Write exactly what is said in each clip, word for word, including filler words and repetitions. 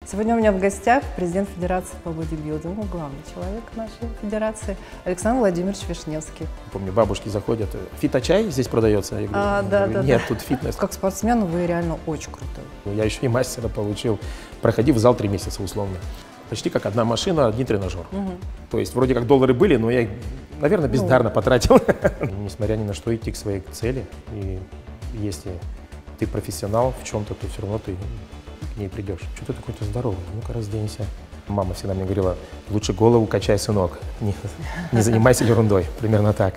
Сегодня у меня в гостях президент Федерации по бодибилдингу, главный человек нашей федерации, Александр Владимирович Вишневский. Помню, бабушки заходят, фиточай здесь продается? Я говорю, а, да, говорю, да, нет, да. тут фитнес. Как спортсмен вы реально очень крутой. Я еще и мастера получил, проходив в зал три месяца условно. Почти как одна машина, один тренажер. Угу. То есть вроде как доллары были, но я их, наверное, бездарно ну. потратил. Несмотря ни на что, идти к своей цели. И если ты профессионал в чем-то, то все равно ты к ней придешь. Что ты такой-то здоровый? Ну-ка, разденься. Мама всегда мне говорила, лучше голову качай, сынок, не, не занимайся ерундой. Примерно так.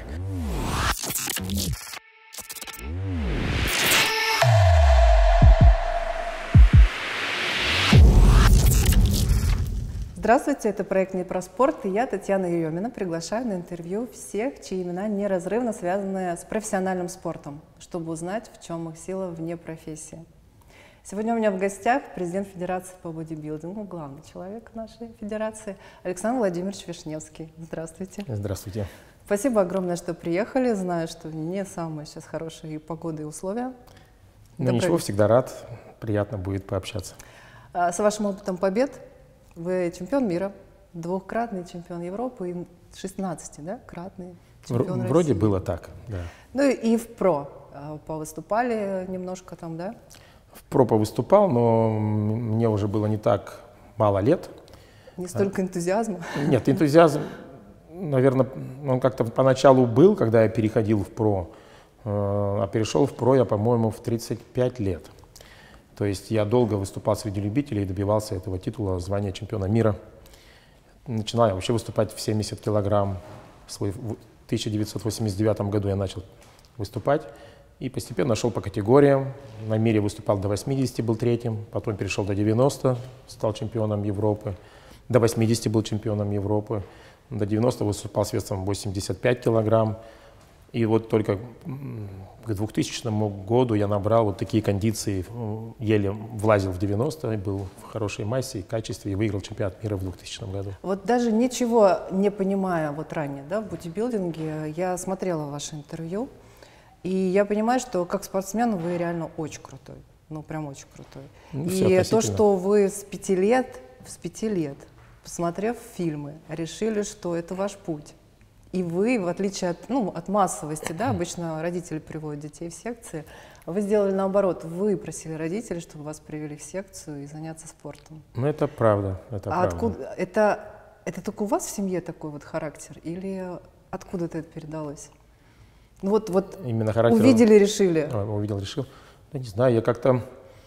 Здравствуйте, это проект «Не про спорт», и я, Татьяна Еремина, приглашаю на интервью всех, чьи имена неразрывно связаны с профессиональным спортом, чтобы узнать, в чем их сила вне профессии. Сегодня у меня в гостях президент Федерации по бодибилдингу, главный человек нашей федерации, Александр Владимирович Вишневский. Здравствуйте. Здравствуйте. Спасибо огромное, что приехали. Знаю, что не самые сейчас хорошие погоды и условия. Ну Добрый ничего, вечер. Всегда рад. Приятно будет пообщаться. С вашим опытом побед. Вы чемпион мира, двухкратный чемпион Европы и шестнадцати, да, кратный чемпион России. Вроде было так, да. Ну и в ПРО повыступали немножко там, да? В ПРО повыступал, но мне уже было не так мало лет. Не столько энтузиазма? Нет, энтузиазм, наверное, он как-то поначалу был, когда я переходил в ПРО, а перешел в ПРО я, по-моему, в тридцать пять лет. То есть я долго выступал среди любителей и добивался этого титула, звания чемпиона мира. Начинал я вообще выступать в семьдесят килограмм. В тысяча девятьсот восемьдесят девятом году я начал выступать. И постепенно шел по категориям. На мире выступал до восьмидесяти, был третьим. Потом перешел до девяноста, стал чемпионом Европы. До восьмидесяти был чемпионом Европы. До девяноста выступал с весом восемьдесят пять килограмм. И вот только к двухтысячному году я набрал вот такие кондиции, еле влазил в девяносто, был в хорошей массе и качестве, и выиграл чемпионат мира в двухтысячном году. Вот даже ничего не понимая вот ранее, да, в бодибилдинге, я смотрела ваше интервью, и я понимаю, что как спортсмен вы реально очень крутой, ну прям очень крутой. Ну, и то, что вы с пяти лет, с пяти лет, посмотрев фильмы, решили, что это ваш путь. И вы, в отличие от, ну, от массовости, да, обычно родители приводят детей в секции, вы сделали наоборот, вы просили родителей, чтобы вас привели в секцию и заняться спортом. Ну, это правда, это а правда. Откуда, это, это только у вас в семье такой вот характер или откуда-то это передалось? Ну, вот, вот Именно характер... увидели, решили. А, увидел, решил. Да не знаю, я как-то...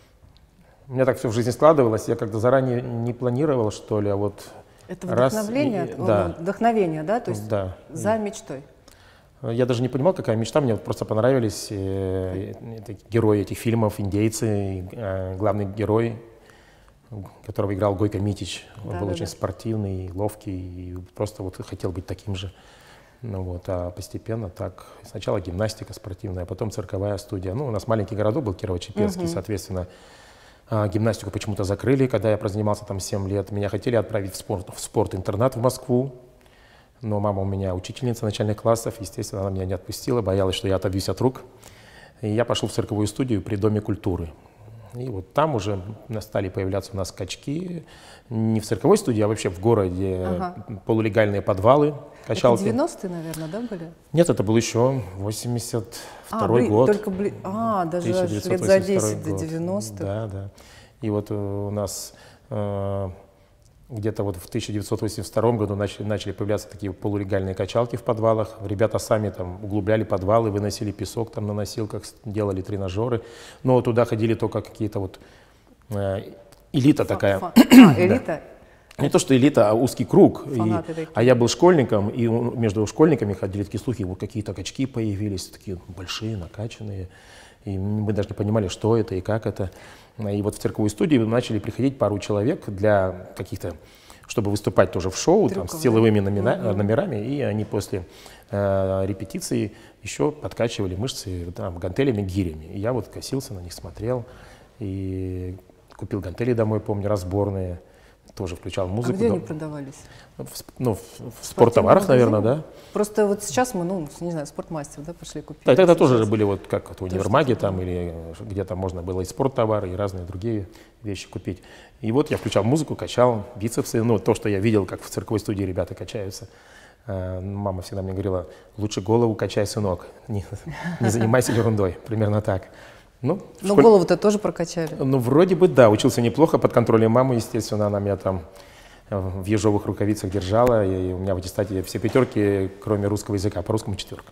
У меня так все в жизни складывалось, я как-то заранее не планировал, что ли, а вот... Это вдохновление, Раз, и, да. вдохновение, да, то есть да. за мечтой. Я даже не понимал, какая мечта, мне вот просто понравились э, э, герои этих фильмов, индейцы, э, главный герой, которого играл Гойко Митич, он да, был да, очень да. спортивный, ловкий, и просто вот хотел быть таким же. Ну, вот, а постепенно так, сначала гимнастика спортивная, потом цирковая студия. Ну, у нас маленький городок был, Кирово-Чепецкий, угу. соответственно, гимнастику почему-то закрыли, когда я прозанимался там семь лет. Меня хотели отправить в спорт, в спорт-интернат в Москву, но мама у меня учительница начальных классов, естественно, она меня не отпустила, боялась, что я отобьюсь от рук. И я пошел в цирковую студию при Доме культуры. И вот там уже стали появляться у нас качки, не в цирковой студии, а вообще в городе, ага. полулегальные подвалы, качалки. Это девяностые, наверное, да, были? Нет, это был еще восемьдесят второй а, год. Только бли... А, даже лет за десять до девяностых. Да, да. И вот у нас э, где-то вот в тысяча девятьсот восемьдесят втором году начали, начали появляться такие полулегальные качалки в подвалах. Ребята сами там углубляли подвалы, выносили песок там на носилках, делали тренажеры. Но туда ходили только какие-то вот э, элита фа такая. Фа а, элита? Не то, что элита, а узкий круг. И, такие. А я был школьником, и между школьниками ходили такие слухи, вот какие-то качки появились, такие большие, накачанные. И мы даже не понимали, что это и как это. И вот в цирковую студию начали приходить пару человек для каких-то, чтобы выступать тоже в шоу, там, с силовыми номера, mm-hmm. номерами, и они после э, репетиции еще подкачивали мышцы там, гантелями, гирями. И я вот косился на них, смотрел, и купил гантели домой, помню, разборные. тоже включал музыку. А где они продавались? В, ну, в, в спорттоварах, наверное, да. Просто вот сейчас мы, ну, не знаю, спортмастер, да, пошли купить. Да, и тогда тоже же были вот как вот универмаги там, или где-то можно было и спорттовары, и разные другие вещи купить. И вот я включал музыку, качал бицепсы, ну, то, что я видел, как в цирковой студии ребята качаются. Мама всегда мне говорила: лучше голову качай, сынок, не, не занимайся ерундой, примерно так. Ну, Но школе... голову-то тоже прокачали? Ну, вроде бы да, учился неплохо, под контролем мамы, естественно, она меня там в ежовых рукавицах держала, и у меня в аттестате все пятерки, кроме русского языка, по русскому четверка.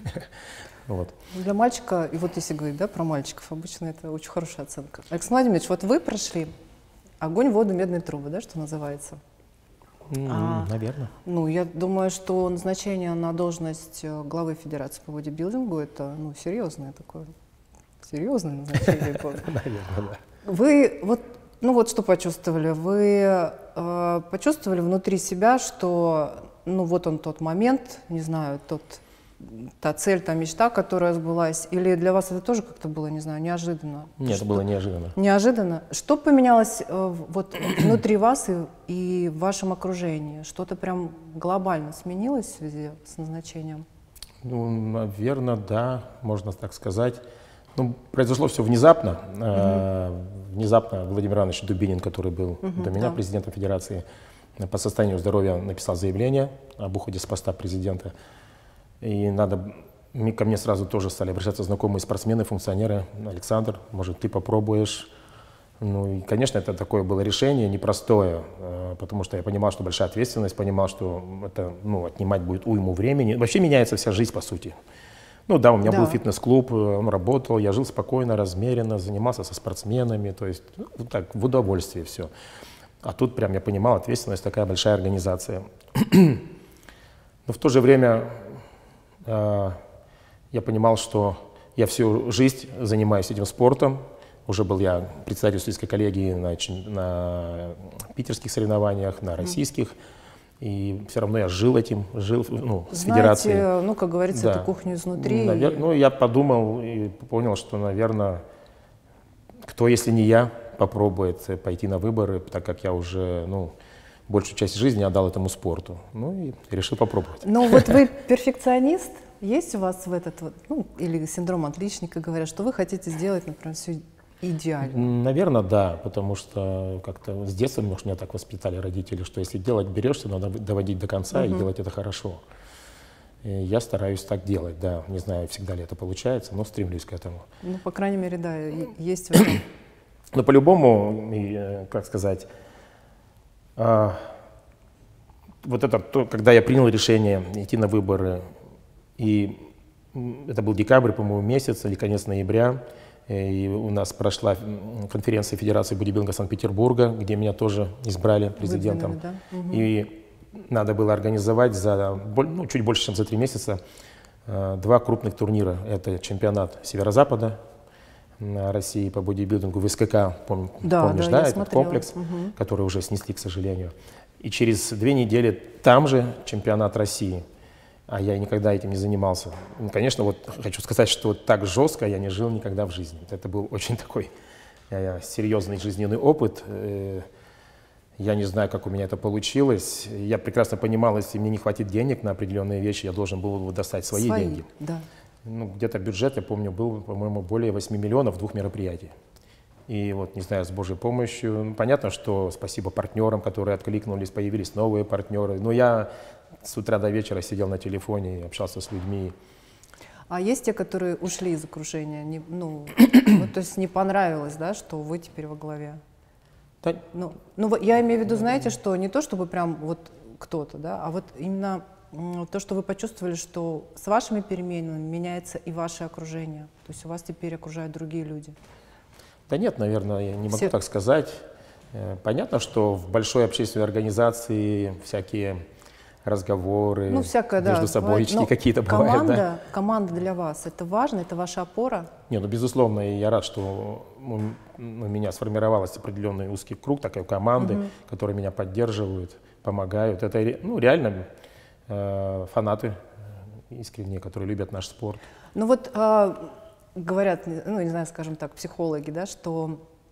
Вот. Для мальчика, и вот если говорить, да, про мальчиков, обычно это очень хорошая оценка. Александр Владимирович, вот вы прошли огонь, воду, медные трубы, да, что называется? Mm, а, наверное. Ну, я думаю, что назначение на должность главы Федерации по бодибилдингу – это, ну, серьезное такое, серьезное назначение. Наверное, да. Вы вот, ну вот что почувствовали? Вы э, почувствовали внутри себя, что, ну вот он тот момент, не знаю, тот, та цель, та мечта, которая сбылась, или для вас это тоже как-то было, не знаю, неожиданно? Нет, что, это было неожиданно. Неожиданно. Что поменялось э, вот внутри вас и, и в вашем окружении? Что-то прям глобально сменилось в связи с назначением? Ну, наверное, да, можно так сказать. Ну, произошло все внезапно. Mm-hmm. А, внезапно Владимир Иванович Дубинин, который был mm-hmm, до меня да. президентом Федерации, по состоянию здоровья написал заявление об уходе с поста президента. И надо, ко мне сразу тоже стали обращаться знакомые спортсмены, функционеры. Александр, может, ты попробуешь? Ну, и, конечно, это такое было решение непростое, потому что я понимал, что большая ответственность, понимал, что это, ну, отнимать будет уйму времени. Вообще меняется вся жизнь, по сути. Ну да, у меня да. был фитнес-клуб, он работал, я жил спокойно, размеренно, занимался со спортсменами, то есть ну, вот так, в удовольствие все. А тут прям я понимал, ответственность, такая большая организация. Но в то же время э, я понимал, что я всю жизнь занимаюсь этим спортом. Уже был я председателем студенческой коллегии на, на питерских соревнованиях, на российских. И все равно я жил этим, жил ну, с Знаете, федерацией. Ну, как говорится, да. эту кухню изнутри. Навер... Ну, я подумал и понял, что, наверное, кто, если не я, попробует пойти на выборы, так как я уже, ну, большую часть жизни отдал этому спорту. Ну, и решил попробовать. Ну, вот вы перфекционист? Есть у вас в этот, вот, ну, или синдром отличника, говорят, что вы хотите сделать, например, все идеально? Наверное, да, потому что как-то с детства, может, меня так воспитали родители, что если делать берешься, надо доводить до конца uh-huh. и делать это хорошо. И я стараюсь так делать, да. Не знаю, всегда ли это получается, но стремлюсь к этому. Ну, по крайней мере, да, есть в этом. Но по-любому, как сказать, а, вот это, то, когда я принял решение идти на выборы, и это был декабрь, по-моему, месяц, или конец ноября, и у нас прошла конференция Федерации бодибилдинга Санкт-Петербурга, где меня тоже избрали президентом. Выдвинули, да? Угу. И надо было организовать за ну, чуть больше, чем за три месяца два крупных турнира. Это чемпионат Северо-Запада России по бодибилдингу, в СКК, пом, да, помнишь, да, да, этот смотрела. Комплекс, угу. который уже снесли, к сожалению. И через две недели там же чемпионат России. А я никогда этим не занимался. Ну, конечно, вот хочу сказать, что так жестко я не жил никогда в жизни. Это был очень такой э, серьезный жизненный опыт. Э, я не знаю, как у меня это получилось. Я прекрасно понимал, если мне не хватит денег на определенные вещи, я должен был достать свои, свои деньги. Да. Ну, где-то бюджет, я помню, был, по-моему, более восьми миллионов двух мероприятий. И вот, не знаю, с Божьей помощью. Ну, понятно, что спасибо партнерам, которые откликнулись, появились новые партнеры. Но я с утра до вечера сидел на телефоне и общался с людьми. А есть те, которые ушли из окружения? Не, ну, ну, то есть не понравилось, да, что вы теперь во главе? Да. Ну, ну, я имею в виду, знаете, что не то, чтобы прям вот кто-то, да, а вот именно то, что вы почувствовали, что с вашими переменами меняется и ваше окружение. То есть у вас теперь окружают другие люди. Да нет, наверное, я не могу Все... так сказать. Понятно, что в большой общественной организации всякие разговоры, ну, всякое, между да, собойчики какие-то бывают. Команда, да? команда для вас, это важно, это ваша опора? Не, ну, безусловно, и я рад, что у меня сформировался определенный узкий круг, такой команды, угу. которые меня поддерживают, помогают. Это, ну, реально э, фанаты искренние, которые любят наш спорт. Ну вот э, говорят, ну, не знаю, скажем так, психологи, да, что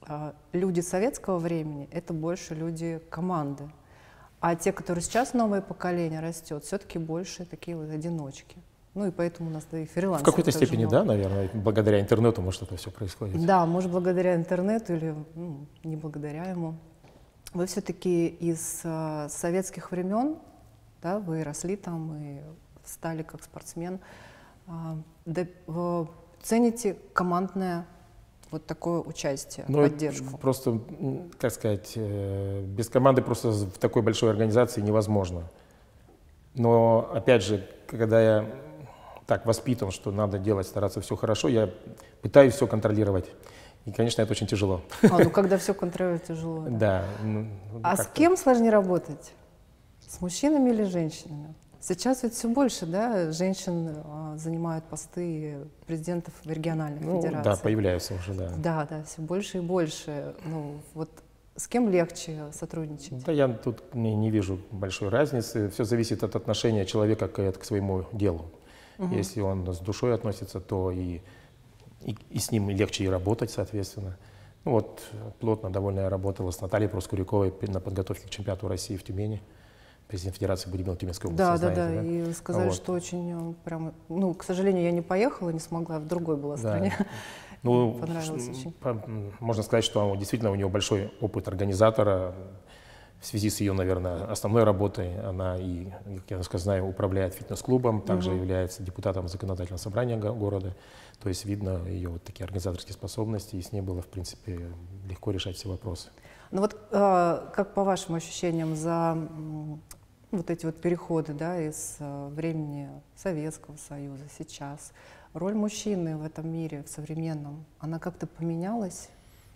люди советского времени — это больше люди команды. А те, которые сейчас новое поколение растет, все-таки больше такие вот одиночки. Ну и поэтому у нас да, и фрилансеры. В какой-то степени, много. да, наверное, благодаря интернету, может, это все происходит. Да, может, благодаря интернету или ну, не благодаря ему. Вы все-таки из э, советских времен, да, вы росли там и стали как спортсмен, э, да, э, цените командное вот такое участие, ну, поддержку. Просто, как сказать, э, без команды просто в такой большой организации невозможно. Но, опять же, когда я так воспитан, что надо делать, стараться все хорошо, я пытаюсь все контролировать. И, конечно, это очень тяжело. А, ну когда все контролировать тяжело. Да. Да. Ну, а с кем сложнее работать? С мужчинами или женщинами? Сейчас ведь все больше, да, женщин а, занимают посты президентов в региональных ну, федерациях. Да, появляются уже, да. Да, да, все больше и больше. Ну, вот с кем легче сотрудничать? Да, я тут не, не вижу большой разницы. Все зависит от отношения человека к, к своему делу. Угу. Если он с душой относится, то и, и, и с ним легче и работать, соответственно. Ну вот, плотно довольно я работала с Натальей Проскуряковой на подготовке к чемпионату России в Тюмени. Президент Федерации бодибилдинга Тюменской области. Да, знаете, да, да, да. И сказали, вот. что очень прям, ну, к сожалению, я не поехала, не смогла, в другой была стране. Да. Ну, понравилось очень. Можно сказать, что действительно у нее большой опыт организатора. В связи с ее, наверное, основной работой она и, как я знаю, управляет фитнес-клубом, также угу. является депутатом законодательного собрания города. То есть видно ее вот такие организаторские способности, и с ней было, в принципе, легко решать все вопросы. Ну вот э, как по вашим ощущениям за м, вот эти вот переходы, да, из э, времени Советского Союза сейчас, роль мужчины в этом мире, в современном, она как-то поменялась?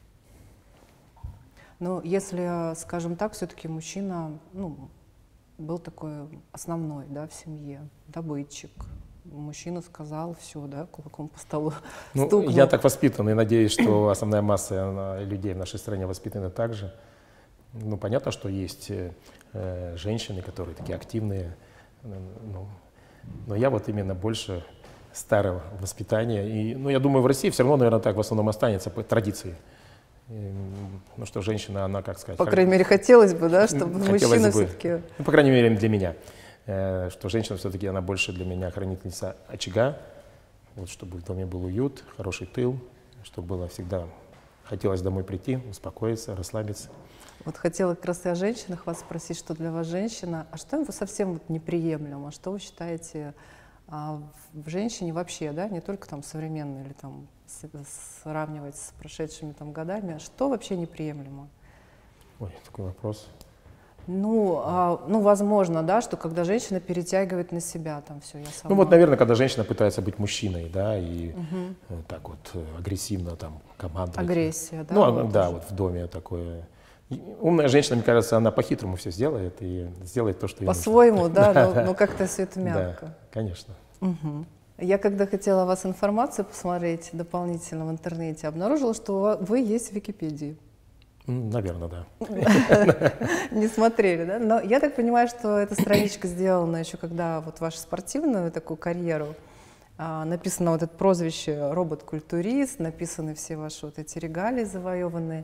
Но если, скажем так, все-таки мужчина, ну, был такой основной, да, в семье, добытчик. Мужчина сказал, все, да, кулаком по столу ну, стукнул. Я так воспитан и надеюсь, что основная масса людей в нашей стране воспитаны так же. Ну, понятно, что есть э, женщины, которые такие активные, ну, но я вот именно больше старого воспитания. И, ну, я думаю, в России все равно, наверное, так в основном останется по традиции. И, ну, что женщина, она, как сказать... По крайней мере, хотелось бы, да, чтобы мужчина все-таки... Ну, по крайней мере, для меня. Что женщина все-таки, она больше для меня хранительница очага, вот, чтобы в доме был уют, хороший тыл, чтобы было всегда, хотелось домой прийти, успокоиться, расслабиться. Вот хотела как раз и о женщинах вас спросить, что для вас женщина, а что вы совсем вот неприемлемо, что вы считаете а, в женщине вообще, да, не только там современной или там с, сравнивать с прошедшими там годами, что вообще неприемлемо? Ой, такой вопрос. Ну, а, ну, возможно, да, что когда женщина перетягивает на себя там все, я сама. Ну вот, наверное, когда женщина пытается быть мужчиной, да, и угу. э, так вот агрессивно там командовать. Агрессия, да? Ну, вот да, уже. вот в доме такое. И умная женщина, мне кажется, она по-хитрому все сделает и сделает то, что ей нужно. По-своему, да, но, но как-то все это мягко. Да, конечно. Угу. Я когда хотела о вас информацию посмотреть дополнительно в интернете, обнаружила, что вы есть в Википедии. Наверное, да. Не смотрели, да? Но я так понимаю, что эта страничка сделана еще когда вот вашу спортивную такую карьеру, а, написано вот это прозвище робот-культурист, написаны все ваши вот эти регалии завоеванные.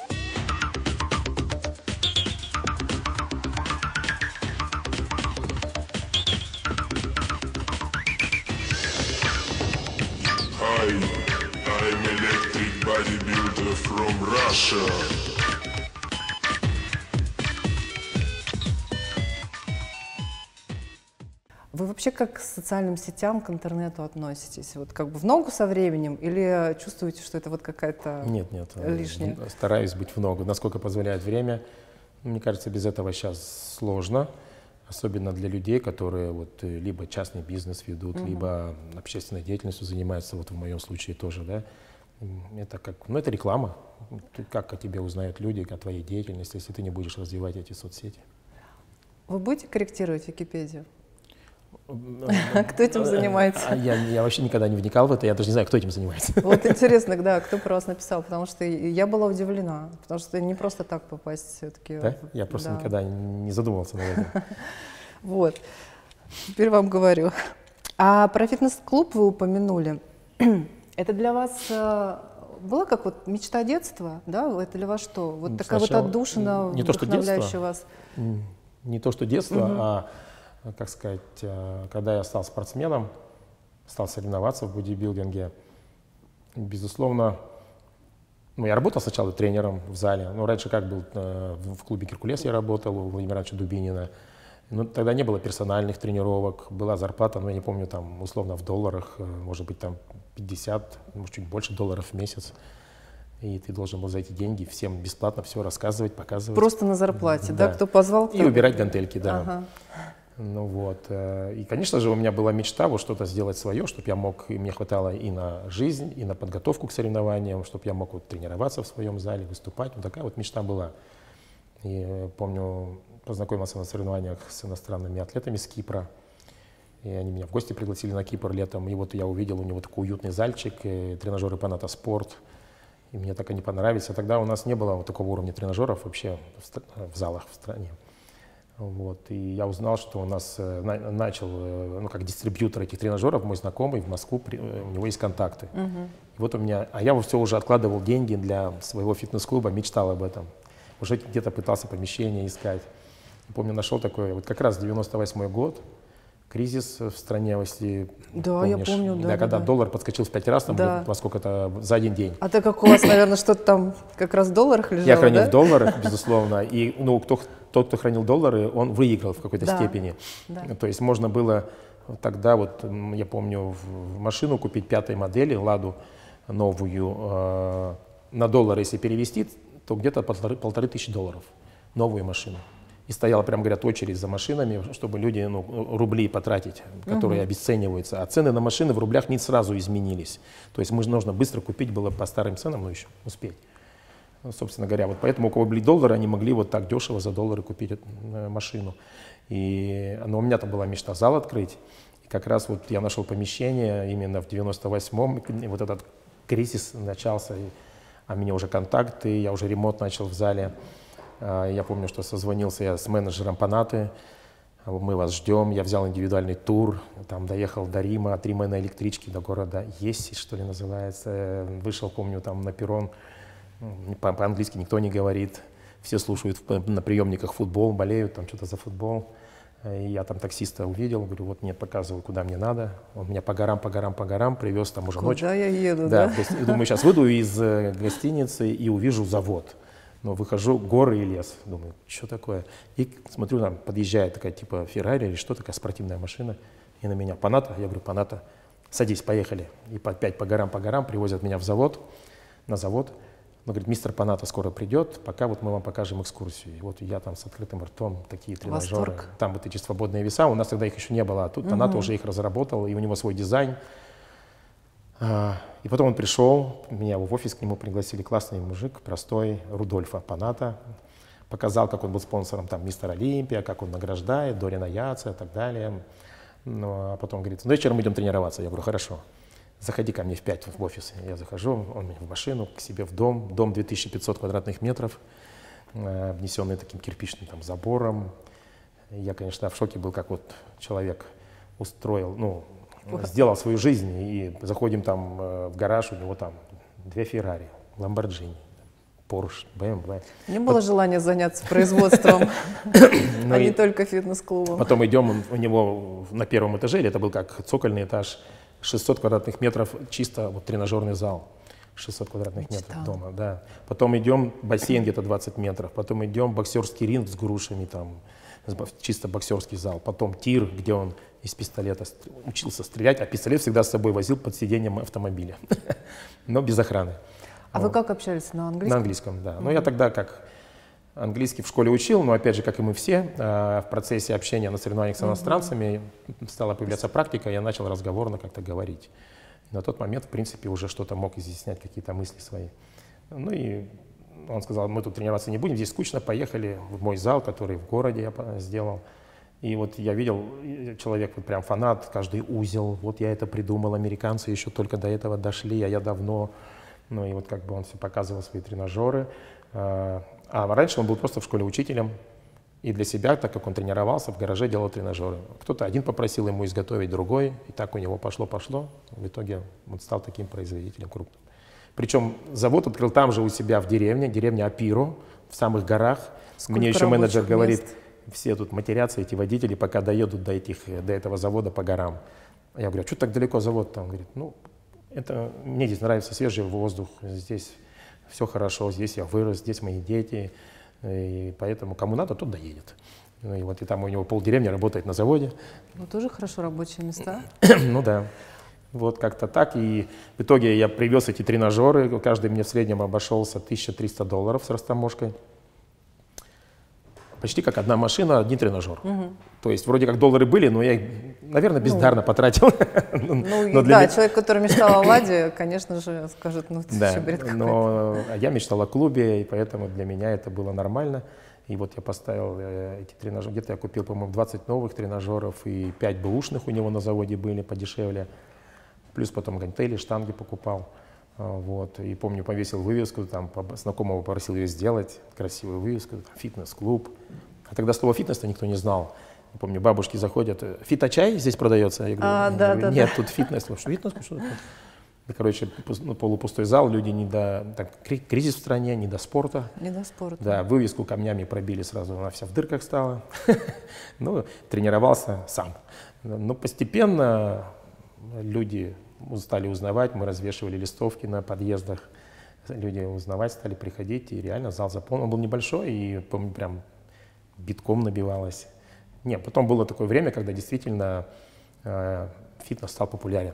Hi, I'm electric bodybuilder from Russia. Вы вообще как к социальным сетям, к интернету относитесь? Вот как бы в ногу со временем или чувствуете, что это вот какая-то Нет, нет, лишняя? Стараюсь быть в ногу, насколько позволяет время. Мне кажется, без этого сейчас сложно, особенно для людей, которые вот либо частный бизнес ведут, угу. либо общественной деятельностью занимаются, вот в моем случае тоже, да. Это как, ну это реклама. Как о тебе узнают люди, о твоей деятельности, если ты не будешь развивать эти соцсети. Вы будете корректировать Википедию? Кто этим занимается? Я, я вообще никогда не вникал в это, я даже не знаю, кто этим занимается. Вот интересно, да, кто про вас написал, потому что я была удивлена, потому что не просто так попасть все-таки. Да? Я просто да. никогда не задумывался над этим. Вот, теперь вам говорю. А про фитнес-клуб вы упомянули. Это для вас была как вот мечта детства, да, это для вас что? Вот Ну, такая сначала вот отдушина, не то, что вдохновляющая детство. вас? М, Не то, что детство, Мгм. а, как сказать, э, когда я стал спортсменом, стал соревноваться в бодибилдинге, безусловно, ну, я работал сначала тренером в зале. Ну, раньше как был, э, в в клубе «Геркулес» я работал, у Владимира Ильича Дубинина. Ну, тогда не было персональных тренировок, была зарплата, ну, я не помню, там, условно, в долларах, э, может быть, там, пятьдесят, может, чуть больше долларов в месяц. И ты должен был за эти деньги всем бесплатно все рассказывать, показывать. Просто на зарплате, да? Да. Кто позвал? И кто- убирать гантельки, да. Ага. Ну вот. э, И, конечно же, у меня была мечта вот что-то сделать свое, чтобы я мог, и мне хватало и на жизнь, и на подготовку к соревнованиям, чтобы я мог вот тренироваться в своем зале, выступать. Вот такая вот мечта была. И э, помню, познакомился на соревнованиях с иностранными атлетами с Кипра. И они меня в гости пригласили на Кипр летом. И вот я увидел у него такой уютный зальчик, и тренажеры Паната Спорт. И мне так они понравились. А тогда у нас не было вот такого уровня тренажеров вообще в, стра- в залах в стране. Вот. И я узнал, что у нас э, на- начал, э, ну, как дистрибьютор этих тренажеров, мой знакомый в Москву, при- э, у него есть контакты. Мгм. И вот у меня, а я все уже откладывал деньги для своего фитнес-клуба, мечтал об этом. Уже где-то пытался помещение искать. Помню, нашел такое, вот как раз девяносто восьмой год, кризис в стране, если Да, я помнишь. помню, да, да, когда да. доллар подскочил в пять раз, там, Да. во сколько-то, за один день. А так как у вас, наверное, что-то там как раз в долларах лежало, Я хранил да? в долларах, безусловно, и ну, кто, тот, кто хранил доллары, он выиграл в какой-то Да, степени. да. То есть можно было тогда, вот м, я помню, в в машину купить пятой модели, «Ладу» новую, э, на доллары, если перевести, то где-то полторы, полторы тысячи долларов, новую машину. И стояла, прям говорят, очередь за машинами, чтобы люди, ну, рубли потратить, которые обесцениваются. А цены на машины в рублях не сразу изменились. То есть мы нужно быстро купить было по старым ценам, но еще успеть. Ну, собственно говоря, вот поэтому у кого были доллары, они могли вот так дешево за доллары купить э, машину. И, но у меня там была мечта зал открыть. И как раз вот я нашел помещение именно в девяносто восьмом, и вот этот кризис начался, и, а у меня уже контакты, я уже ремонт начал в зале. А, Я помню, что созвонился я с менеджером Панаты, мы вас ждем, я взял индивидуальный тур, там доехал до Рима, от Рима на электричке до города Есси, что ли называется, вышел, помню, там на перрон, ну, по- по-английски никто не говорит, все слушают в- на приемниках футбол, болеют там что-то за футбол. И я там таксиста увидел, говорю, вот мне показывают, куда мне надо, он меня по горам, по горам, по горам привез, там уже ночь. Куда я еду, Да, да? то есть, я думаю, сейчас выйду из э, гостиницы и увижу завод. Но выхожу, горы и лес. Думаю, что такое? И смотрю, там подъезжает такая типа Феррари или что, такая спортивная машина. И на меня Паната, я говорю, Паната, садись, поехали. И по- опять по горам, по горам привозят меня в завод, на завод. Он говорит, мистер Паната скоро придет, пока вот мы вам покажем экскурсию. И вот я там с открытым ртом, такие тренажеры. Восторг. Там вот эти свободные веса, у нас тогда их еще не было, а тут Паната уже их разработал, и у него свой дизайн. А, И потом он пришел, меня в офис к нему пригласили, классный мужик, простой, Рудольфа Паната. Показал, как он был спонсором там Мистер Олимпия, как он награждает, Дорина Яца и так далее. Ну, а потом говорит, ну вечером идем тренироваться. Я говорю, хорошо, заходи ко мне в пять в офис. Я захожу, он меня в машину, к себе в дом. Дом две тысячи пятьсот квадратных метров, э, обнесенный таким кирпичным там забором. Я, конечно, в шоке был, как вот человек устроил, ну, сделал свою жизнь, и заходим там э, в гараж, у него там две Феррари, Ламборджини, Порш, бэ эм вэ. Не было желания заняться производством, Ну а и не только фитнес-клубом. Потом идем, он- у него на первом этаже, или это был как цокольный этаж, шестьсот квадратных метров, чисто вот тренажерный зал, шестьсот квадратных Мечта. метров дома, да. Потом идем, бассейн где-то двадцать метров, потом идем, боксерский ринг с грушами, там, с бо- чисто боксерский зал, потом тир, где он из пистолета ст- учился стрелять, а пистолет всегда с собой возил под сиденьем автомобиля, но без охраны. А вы как общались на английском? На английском, да. Но я тогда как английский в школе учил, но опять же, как и мы все, э, в процессе общения на соревнованиях с иностранцами стала появляться практика, я начал разговорно как-то говорить. На тот момент, в принципе, уже что-то мог изъяснять, какие-то мысли свои. Ну и он сказал, мы тут тренироваться не будем, здесь скучно, поехали в мой зал, который в городе я по- сделал. И вот я видел, и человек вот прям фанат, каждый узел, вот я это придумал, американцы еще только до этого дошли, а я давно. Ну и вот как бы он все показывал свои тренажеры. А а раньше он был просто в школе учителем. И для себя, так как он тренировался, в гараже делал тренажеры. Кто-то один попросил ему изготовить, другой. И так у него пошло-пошло. В итоге он стал таким производителем крупным. Причем завод открыл там же у себя в деревне, деревня Апиро, в самых горах. Сколько Мне еще менеджер рабочих говорит, мест? все тут матерятся, эти водители, пока доедут до, этих, до этого завода по горам. Я говорю, а что так далеко завод там? Он говорит, ну, это, мне здесь нравится свежий воздух, здесь все хорошо, здесь я вырос, здесь мои дети, и поэтому кому надо, тот доедет. Ну, и вот и там у него полдеревни работает на заводе. Ну, тоже хорошо рабочие места. Ну да, вот как-то так. И в итоге я привез эти тренажеры, каждый мне в среднем обошелся тысяча триста долларов с растаможкой. Почти как одна машина, один тренажер. Угу. То есть вроде как доллары были, но я их, наверное, бездарно ну, потратил. Ну да, меня... человек, который мечтал о «Ладе», конечно же, скажет, ну это да, еще бред какой-то. Но я мечтал о клубе, и поэтому для меня это было нормально. И вот я поставил э, эти тренажеры, где-то я купил, по-моему, двадцать новых тренажеров, и пять бэушных у него на заводе были подешевле. Плюс потом гантели, штанги покупал. Вот. И помню, повесил вывеску, там, знакомого попросил ее сделать, красивую вывеску, фитнес-клуб. А тогда слово «фитнес»-то никто не знал. Я помню, бабушки заходят, «Фиточай здесь продается?» Я говорю, а, я да, говорю да, нет, да. тут фитнес. Что фитнес? Что такое? И, короче, ну, полупустой зал, люди не до... Так, кризис в стране, не до спорта. Не до спорта. Да, вывеску камнями пробили сразу, она вся в дырках стала. Ну, тренировался сам. Но постепенно люди стали узнавать, мы развешивали листовки на подъездах, люди узнавать стали, приходить, и реально зал заполнен. Он был небольшой, и, помню, прям битком набивалось. Не, потом было такое время, когда действительно э, фитнес стал популярен.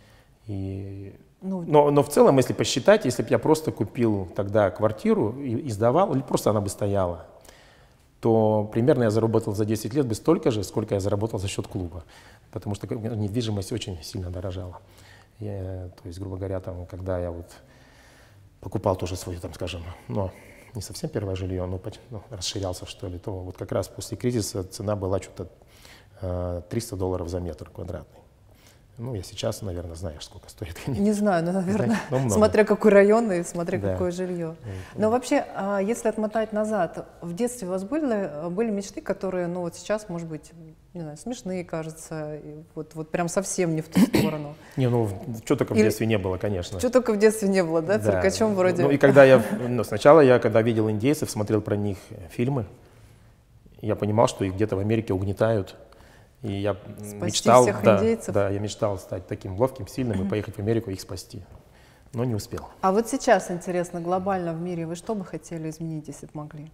И, ну, но, но в целом, если посчитать, если бы я просто купил тогда квартиру и, и сдавал, или просто она бы стояла, то примерно я заработал за десять лет бы столько же, сколько я заработал за счет клуба. Потому что недвижимость очень сильно дорожала. Я, то есть, грубо говоря, там, когда я вот покупал тоже свое, там, скажем, ну, не совсем первое жилье, но ну, расширялся, что ли, то вот как раз после кризиса цена была что-то э, триста долларов за метр квадратный. Ну, я сейчас, наверное, знаешь, сколько стоит. Не знаю, но, наверное, ну, смотря какой район и смотря да. какое жилье. Mm-hmm. Но вообще, если отмотать назад, в детстве у вас были, были мечты, которые, ну, вот сейчас, может быть, не знаю, смешные, кажется, вот, вот прям совсем не в ту сторону. Не, ну, что только в детстве не было, конечно. Что только в детстве не было, да, циркачом вроде? Ну, и когда я, ну, сначала я, когда видел индейцев, смотрел про них фильмы, я понимал, что их где-то в Америке угнетают. И я спасти мечтал, всех да, индейцев. Да, я мечтал стать таким ловким, сильным и поехать в Америку их спасти, но не успел. А вот сейчас, интересно, глобально в мире вы что бы хотели изменить, если бы могли?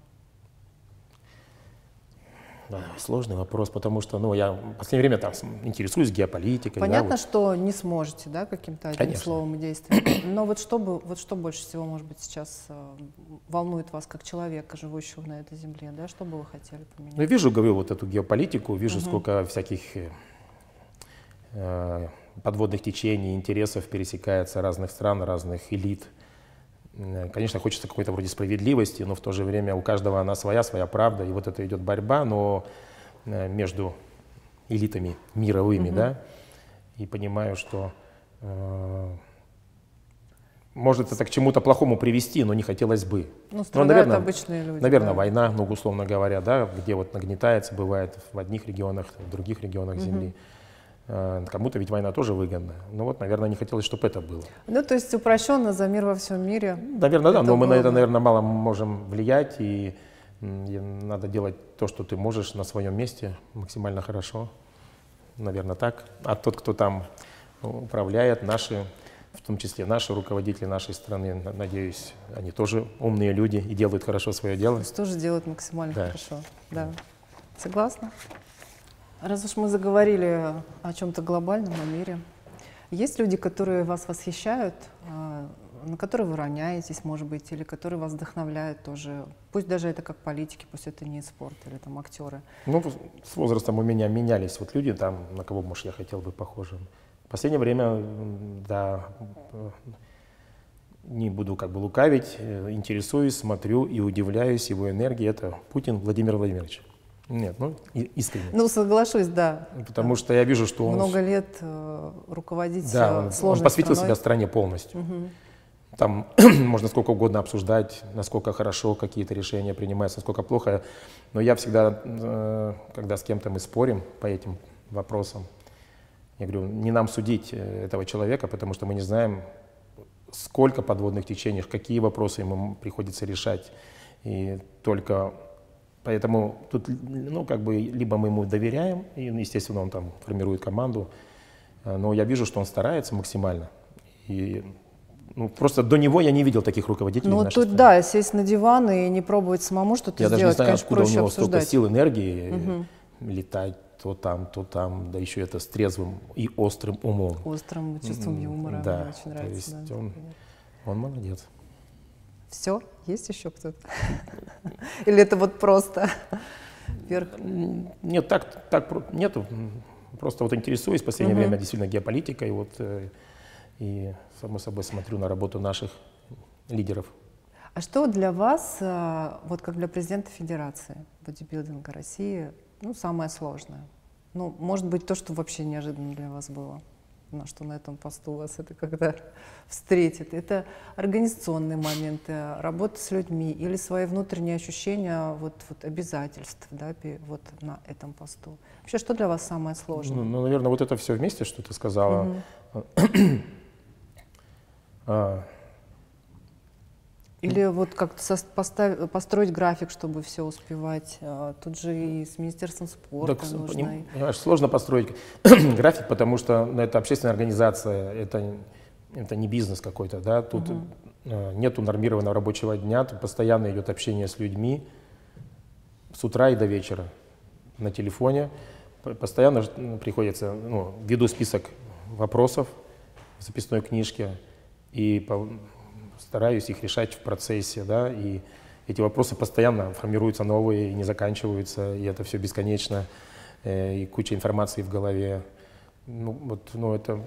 Да, сложный вопрос, потому что, ну, я в последнее время там интересуюсь геополитикой. Понятно, да, вот. что не сможете, да, каким-то одним Конечно. словом и действием. Но вот что, бы, вот что больше всего, может быть, сейчас э, волнует вас как человека, живущего на этой земле, да? Что бы вы хотели поменять? Ну, я вижу, говорю, вот эту геополитику, вижу, угу. сколько всяких э, подводных течений, интересов пересекается разных стран, разных элит. Конечно, хочется какой-то вроде справедливости, но в то же время у каждого она своя, своя правда, и вот это идет борьба, но между элитами мировыми, mm-hmm. да, и понимаю, что э, может это к чему-то плохому привести, но не хотелось бы. Ну, страдают но, наверное, обычные люди. Наверное, да. война, ну, условно говоря, да, где вот нагнетается, бывает в одних регионах, в других регионах mm-hmm. земли. Кому-то ведь война тоже выгодна. Ну вот, наверное, не хотелось, чтобы это было. Ну, то есть упрощенно за мир во всем мире. Наверное, да, но мы было... на это, наверное, мало можем влиять, и, и надо делать то, что ты можешь на своем месте максимально хорошо. Наверное, так. А тот, кто там управляет, наши, в том числе наши руководители нашей страны, надеюсь, они тоже умные люди и делают хорошо свое дело. То есть тоже делают максимально да. хорошо. Да. Согласна? Раз уж мы заговорили о чем-то глобальном, о мире, есть люди, которые вас восхищают, на которые вы равняетесь, может быть, или которые вас вдохновляют тоже, пусть даже это как политики, пусть это не спорт или там актеры? Ну, с возрастом у меня менялись вот люди, там, на кого, может, я хотел бы похожим. В последнее время, да, не буду как бы лукавить, интересуюсь, смотрю и удивляюсь его энергией. Это Путин Владимир Владимирович. Нет, ну искренне. Ну, соглашусь, да. Потому что я вижу, что он... Много лет э, руководить да, он, сложной он посвятил страной. себя стране полностью. Угу. Там можно сколько угодно обсуждать, насколько хорошо какие-то решения принимаются, насколько плохо. Но я всегда, э, когда с кем-то мы спорим по этим вопросам, я говорю, не нам судить этого человека, потому что мы не знаем сколько подводных течений, какие вопросы ему приходится решать. И только поэтому тут, ну, как бы, либо мы ему доверяем, и, естественно, он там формирует команду, но я вижу, что он старается максимально. И, ну, просто до него я не видел таких руководителей. Ну, тут, да, сесть на диван и не пробовать самому что-то я сделать, даже не знаю, конечно, откуда проще у него обсуждать. столько сил, энергии, Угу. летать то там, то там, да еще это с трезвым и острым умом. Острым чувством юмора, да, мне очень нравится. То есть да, он, он молодец. Все? Есть еще кто-то? Или это вот просто вверх? Нет, так, так нету. Просто вот интересуюсь в последнее Угу. время действительно геополитикой. Вот, э, и, само собой, смотрю на работу наших лидеров. А что для вас, э, вот как для президента Федерации бодибилдинга России, ну, самое сложное? Ну, может быть, то, что вообще неожиданно для вас было, на что на этом посту вас это когда встретит. Это организационные моменты, работа с людьми или свои внутренние ощущения вот, вот обязательств, да, вот на этом посту. Вообще, что для вас самое сложное? Ну, ну, наверное, вот это все вместе, что ты сказала. Угу. а, Или вот как-то постав... построить график, чтобы все успевать. Тут же и с Министерством спорта так, нужно. Понимаешь, сложно построить график, потому что ну, это общественная организация, это, это не бизнес какой-то, да, тут угу. нету нормированного рабочего дня, тут постоянно идет общение с людьми с утра и до вечера на телефоне, постоянно приходится, ну, веду список вопросов в записной книжке и по, стараюсь их решать в процессе, да, и эти вопросы постоянно формируются новые и не заканчиваются, и это все бесконечно, э, и куча информации в голове. Ну, вот, ну, это,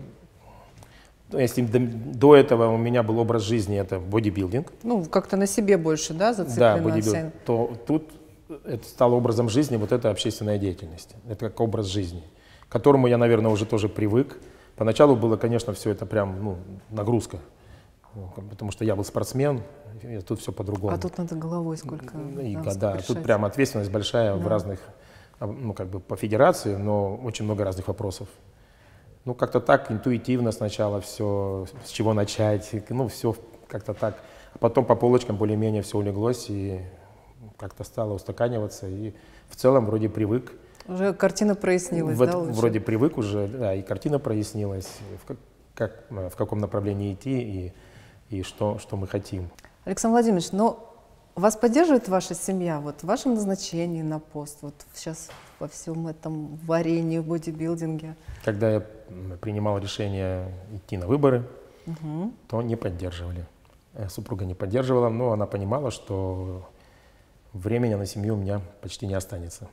ну, если до, до этого у меня был образ жизни, это бодибилдинг. Ну, как-то на себе больше, да, зациклено? Да, бодибилдинг. То тут это стало образом жизни, вот эта общественная деятельность. Это как образ жизни, к которому я, наверное, уже тоже привык. Поначалу было, конечно, все это прям, ну, нагрузка. Потому что я был спортсмен, и тут все по-другому. А тут надо головой сколько. И, да, тут прям ответственность большая, да, в разных, ну, как бы по федерации, но очень много разных вопросов. Ну, как-то так интуитивно сначала все, с чего начать, ну, все как-то так. А потом по полочкам более-менее все улеглось и как-то стало устаканиваться. И в целом вроде привык. Уже картина прояснилась, в, да, лучше? Вроде привык уже, да, и картина прояснилась, в, как, как, в каком направлении идти и и что, что мы хотим. Александр Владимирович, ну, вас поддерживает ваша семья вот в вашем назначении на пост, вот сейчас во всем этом варенье, бодибилдинге? Когда я принимал решение идти на выборы, угу. то не поддерживали. Супруга не поддерживала, но она понимала, что времени на семью у меня почти не останется.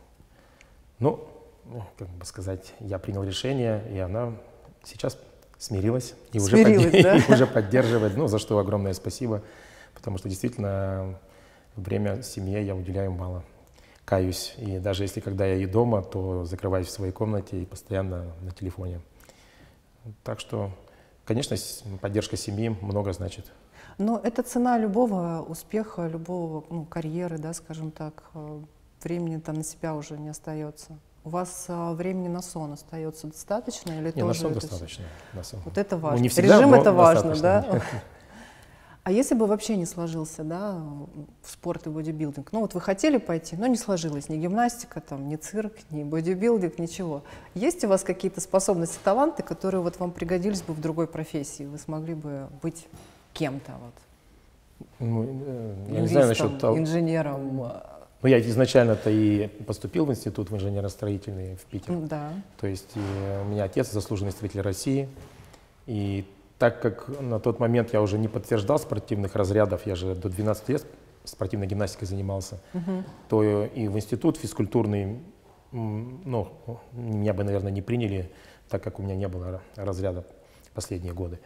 Ну, как бы сказать, я принял решение, и она сейчас смирилась и Смирилась, уже, да? и уже поддерживает, ну, за что огромное спасибо, потому что действительно время семье я уделяю мало, каюсь. И даже если когда я и дома, то закрываюсь в своей комнате и постоянно на телефоне. Так что, конечно, поддержка семьи много значит. Но это цена любого успеха, любого, ну, карьеры, да, скажем так. Времени там на себя уже не остается. У вас а, времени на сон остается достаточно или не, тоже? на сон это достаточно. На сон. Вот это важно. Ну, не всегда, Режим но это важно, достаточно. да? А если бы вообще не сложился, да, в спорт и бодибилдинг? Ну вот вы хотели пойти, но не сложилось. Ни гимнастика, там, ни цирк, ни бодибилдинг, ничего. Есть у вас какие-то способности, таланты, которые вот вам пригодились бы в другой профессии? Вы смогли бы быть кем-то? Вот? Ну, я не знаю насчет того. Инженером. Ну, я изначально-то и поступил в институт в инженерно-строительный в Питер. Да. То есть у меня отец заслуженный строитель России. И так как на тот момент я уже не подтверждал спортивных разрядов, я же до двенадцати лет спортивной гимнастикой занимался, угу. то и в институт физкультурный, ну, меня бы, наверное, не приняли, так как у меня не было разряда последние годы.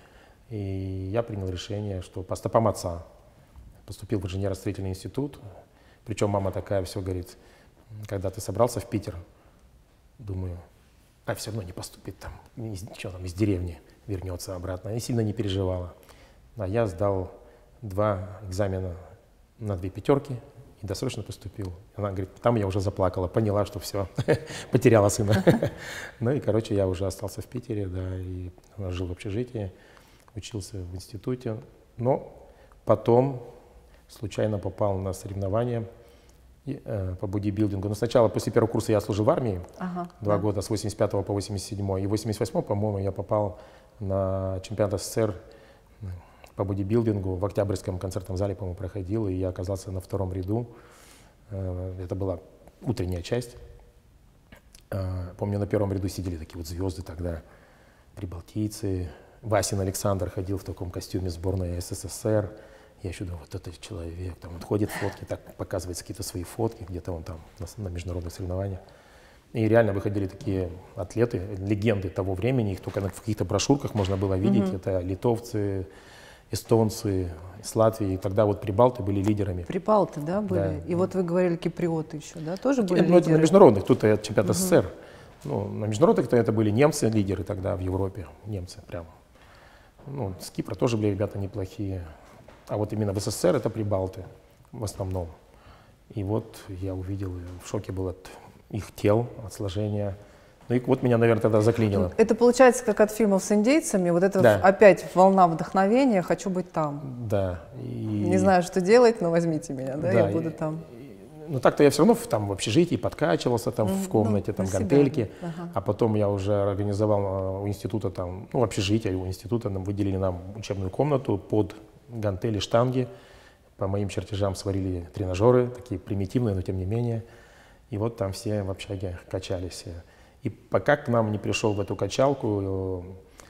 И я принял решение, что по стопам отца поступил в инженерно-строительный институт. Причем мама такая все говорит, когда ты собрался в Питер, думаю, а все равно не поступит там, что там, из деревни вернется обратно. Я сильно не переживала. А я сдал два экзамена на две пятерки и досрочно поступил. Она говорит, там я уже заплакала, поняла, что все, потеряла сына. Ну и, короче, я уже остался в Питере, да, и жил в общежитии. учился в институте, но потом случайно попал на соревнования и, э, по бодибилдингу. Но сначала, после первого курса я служил в армии, ага, два да. года, с восемьдесят пятого по восемьдесят седьмой, и в восемьдесят восьмом, по-моему, я попал на чемпионат СССР по бодибилдингу в Октябрьском концертном зале, по-моему, проходил, и я оказался на втором ряду. Это была утренняя часть. Помню, на первом ряду сидели такие вот звезды тогда, прибалтийцы. Васин Александр ходил в таком костюме сборной СССР. Я еще думаю, вот этот человек, там он ходит фотки, так показывает какие-то свои фотки, где-то он там на, на международных соревнованиях. И реально выходили такие атлеты, легенды того времени, их только в каких-то брошюрках можно было видеть. Mm-hmm. Это литовцы, эстонцы, из Латвии. И тогда вот прибалты были лидерами. Прибалты, да, были? Да. И вот вы говорили, киприоты еще, да, тоже были ну, лидеры? Это на международных, тут это чемпионат угу. СССР. Ну, на международных это были немцы, лидеры тогда в Европе, немцы прям. Ну, с Кипра тоже были ребята неплохие. А вот именно в СССР это прибалты в основном. И вот я увидел, в шоке был от их тел, от сложения. Ну и вот меня, наверное, тогда заклинило. Это получается как от фильмов с индейцами, вот это да. опять волна вдохновения, хочу быть там. Да. И... Не знаю, что делать, но возьмите меня, да, да я буду и... там. Ну так-то я все равно там в общежитии подкачивался там mm-hmm. в комнате, ну, там гантельки, ага. а потом я уже организовал у института там, ну общежитие у института, нам выделили нам учебную комнату под гантели, штанги, по моим чертежам сварили тренажеры, такие примитивные, но тем не менее, и вот там все в общаге качались. И пока к нам не пришел в эту качалку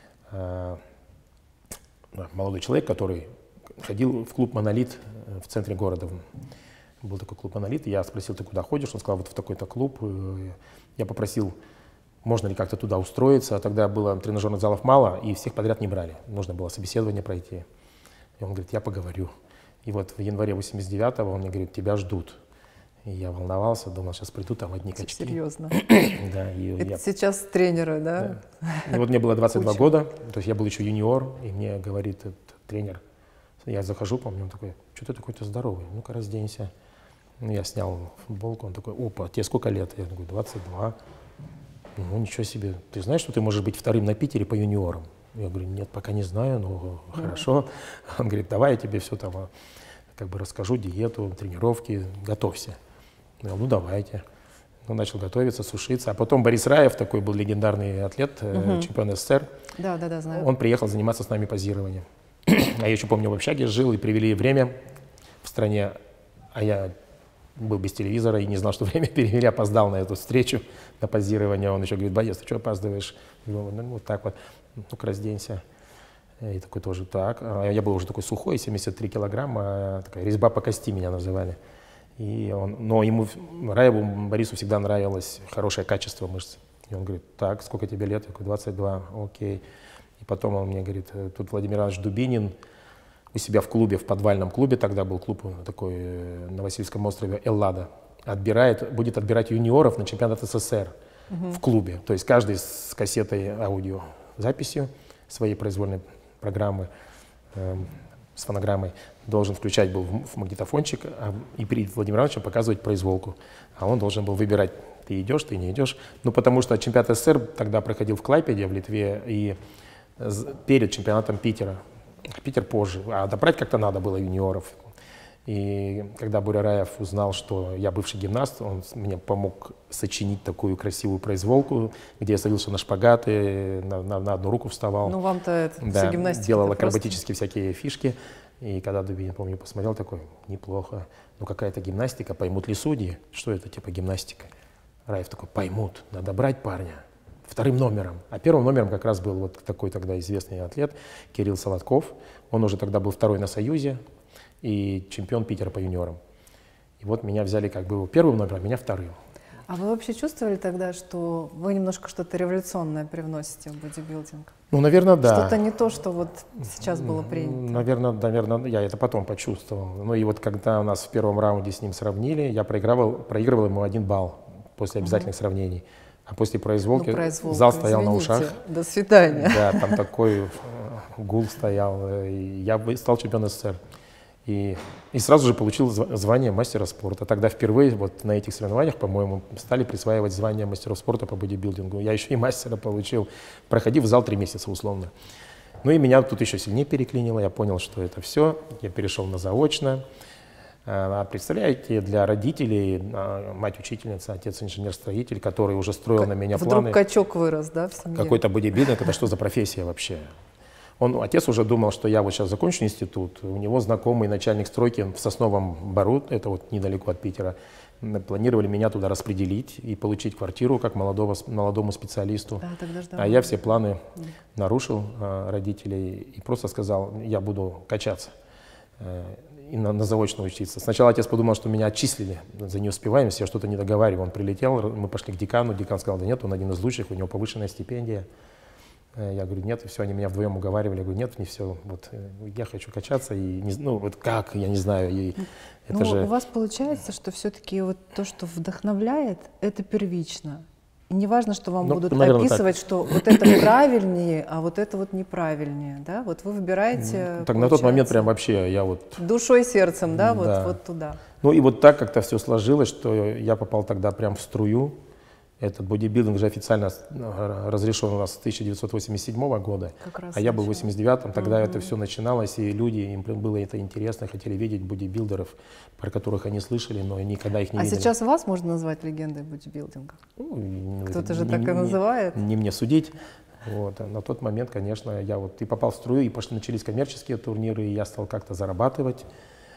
э, молодой человек, который ходил в клуб «Монолит» в центре города. Был такой клуб «Монолит». Я спросил, ты куда ходишь? Он сказал, вот в такой-то клуб. Я попросил, можно ли как-то туда устроиться. А тогда было тренажерных залов мало, и всех подряд не брали. Нужно было собеседование пройти. И он говорит, я поговорю. И вот в январе восемьдесят девятого он мне говорит, тебя ждут. И я волновался, думал, сейчас приду, там одни качки. Серьезно? Да. И это я... сейчас тренеры, да? да. И вот мне было двадцать два года, то есть я был еще юниор, и мне говорит этот тренер, я захожу, помню, он такой, что ты такой-то здоровый, ну-ка разденься. Ну, я снял футболку, он такой, опа, тебе сколько лет? Я говорю, двадцать два. Ну, ничего себе, ты знаешь, что ты можешь быть вторым на Питере по юниорам? Я говорю, нет, пока не знаю, но хорошо. Он говорит, давай я тебе все там как бы расскажу, диету, тренировки, готовься. Я говорю, ну давайте. Ну, начал готовиться, сушиться. А потом Борис Раев, такой был легендарный атлет, угу. чемпион СССР. Да, да, да, знаю. Он приехал заниматься с нами позированием. А я еще помню, в общаге жил, и привели время в стране, а я был без телевизора и не знал, что время перевели, опоздал на эту встречу, на позирование. Он еще говорит, боец, ты что опаздываешь? Я говорю, ну, вот так вот, ну-ка разденься. И такой тоже так. А я был уже такой сухой, семьдесят три килограмма, такая резьба по кости меня называли. И он, но ему, Раеву, Борису всегда нравилось хорошее качество мышц. И он говорит, так, сколько тебе лет? Я говорю, двадцать два, окей. И потом он мне говорит, тут Владимир Иванович Дубинин у себя в клубе, в подвальном клубе, тогда был клуб такой на Васильевском острове «Эллада», отбирает, будет отбирать юниоров на чемпионат СССР угу. в клубе. То есть каждый с кассетой аудиозаписью своей произвольной программы, э, с фонограммой, должен включать был в, в магнитофончик а, и перед Владимиром Ивановичем показывать произволку. А он должен был выбирать, ты идешь, ты не идешь. Ну, потому что чемпионат СССР тогда проходил в Клайпеде, в Литве, и перед чемпионатом Питера. Питер позже. А добрать как-то надо было юниоров. И когда Боря Раев узнал, что я бывший гимнаст, он мне помог сочинить такую красивую произволку, где я садился на шпагаты, на, на, на одну руку вставал. Ну, вам-то это да, гимнастика. Делал акробатические просто... всякие фишки. И когда Дубинин, помню, посмотрел, такой, неплохо. Ну, какая-то гимнастика, поймут ли судьи? Что это, типа, гимнастика? Раев такой, поймут, надо брать парня. Вторым номером. А первым номером как раз был вот такой тогда известный атлет Кирилл Солодков. Он уже тогда был второй на Союзе и чемпион Питера по юниорам. И вот меня взяли как бы его первым номером, а меня вторым. А вы вообще чувствовали тогда, что вы немножко что-то революционное привносите в бодибилдинг? Ну, наверное, да. Что-то не то, что вот сейчас было принято. Наверное, наверное, я это потом почувствовал. Ну и вот когда у нас в первом раунде с ним сравнили, я проигрывал, проигрывал ему один балл после обязательных угу. сравнений. А после произволки ну, произволка, зал стоял извините. На ушах. До свидания. Да, там такой гул стоял. И я стал чемпионом СССР. И, и сразу же получил звание мастера спорта. Тогда впервые вот на этих соревнованиях, по-моему, стали присваивать звание мастеров спорта по бодибилдингу. Я еще и мастера получил, проходив в зал три месяца условно. Ну и меня тут еще сильнее переклинило, я понял, что это все, я перешел на заочно. А представляете, для родителей, мать учительница, отец инженер-строитель, который уже строил Как на меня вдруг планы. Вдруг качок вырос, да, в семье? Какой-то бодибилдинг, это что за профессия вообще? Он, отец уже думал, что я вот сейчас закончу институт, у него знакомый начальник стройки в Сосновом Бору, это вот недалеко от Питера, планировали меня туда распределить и получить квартиру как молодого, молодому специалисту. Да, тогда ж а я все планы нарушил а, родителей и просто сказал, я буду качаться а, и на, на заочно учиться. Сначала отец подумал, что меня отчислили за неуспеваемость, я что-то не договаривал. Он прилетел, мы пошли к декану, декан сказал, да нет, он один из лучших, у него повышенная стипендия. Я говорю, нет, и все, они меня вдвоем уговаривали. Я говорю, нет, не все, вот я хочу качаться, и не, ну вот как, я не знаю. И это ну, же... у вас получается, что все-таки вот то, что вдохновляет, это первично. И не важно, что вам ну, будут наверное, описывать, так. что вот это правильнее, а вот это вот неправильнее, да? Вот вы выбираете. Так на тот момент прям вообще я вот... Душой и сердцем, да, вот, да. вот туда. Ну и вот так как-то все сложилось, что я попал тогда прям в струю. Этот бодибилдинг же официально разрешен у нас с тысяча девятьсот восемьдесят седьмого года, а я был в восемьдесят девятом, тогда uh-huh. это все начиналось, и люди, им было это интересно, хотели видеть бодибилдеров, про которых они слышали, но никогда их не а видели. А сейчас вас можно назвать легендой бодибилдинга? Ну, кто-то же не, так и не, называет. Не, не мне судить. Вот. А на тот момент, конечно, я вот и попал в струю, и пошли, начались коммерческие турниры, и я стал как-то зарабатывать.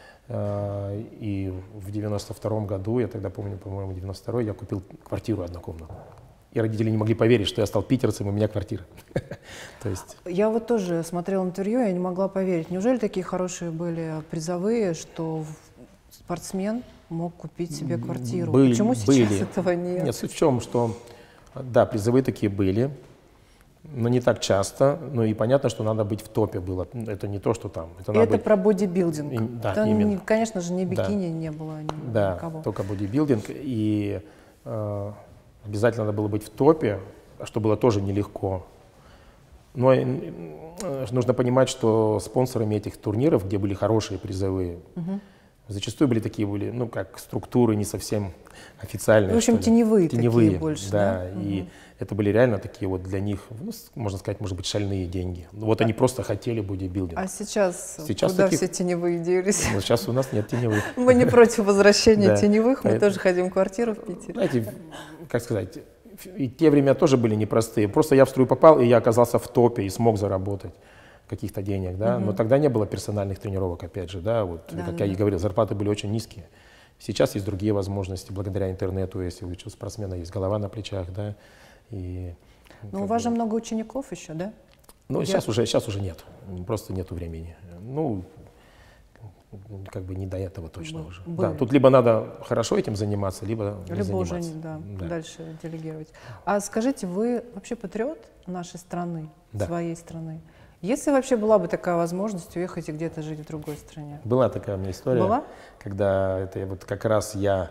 И в девяносто втором году, я тогда помню, по-моему, девяносто второй, я купил квартиру однокомнатную. И родители не могли поверить, что я стал питерцем, и у меня квартира. То есть... Я вот тоже смотрела интервью, я не могла поверить. Неужели такие хорошие были призовые, что спортсмен мог купить себе квартиру? Были, Почему сейчас были. этого нет? Нет, суть в чем, что, да, призовые такие были, но не так часто, ну и понятно, что надо быть в топе было. Это не то, что там. Это, это быть... про бодибилдинг. И, да, это, именно. Конечно же, не бикини, да. не было ни, да, никого. только бодибилдинг. И э, обязательно надо было быть в топе, что было тоже нелегко. Но э, нужно понимать, что спонсорами этих турниров, где были хорошие призовые, угу. зачастую были такие, были, ну, как структуры не совсем официальные. В общем, теневые, теневые такие больше, да. да? И угу. это были реально такие вот для них, ну, можно сказать, может быть, шальные деньги. Вот они просто хотели бодибилдинг. А сейчас, сейчас куда таких... все теневые делись? Ну, сейчас у нас нет теневых. Мы не против возвращения да. теневых, мы это... тоже хотим квартиру в Питере. Знаете, как сказать, и те времена тоже были непростые. Просто я в струю попал, и я оказался в топе и смог заработать каких-то денег, да. Угу. Но тогда не было персональных тренировок, опять же, да. Вот, да, как да. я и говорил, зарплаты были очень низкие. Сейчас есть другие возможности, благодаря интернету, если у спортсмена есть голова на плечах, да. И, но у вас бы... же много учеников еще, да? Ну, я... сейчас, уже, сейчас уже нет, просто нету времени. Ну, как бы не до этого точно Был, уже. был. Да, тут либо надо хорошо этим заниматься, либо не либо заниматься. уже да, да. дальше делегировать. А скажите, вы вообще патриот нашей страны, да. своей страны? Если вообще была бы такая возможность уехать и где-то жить в другой стране? Была такая у меня история. Была? Когда это вот как раз я,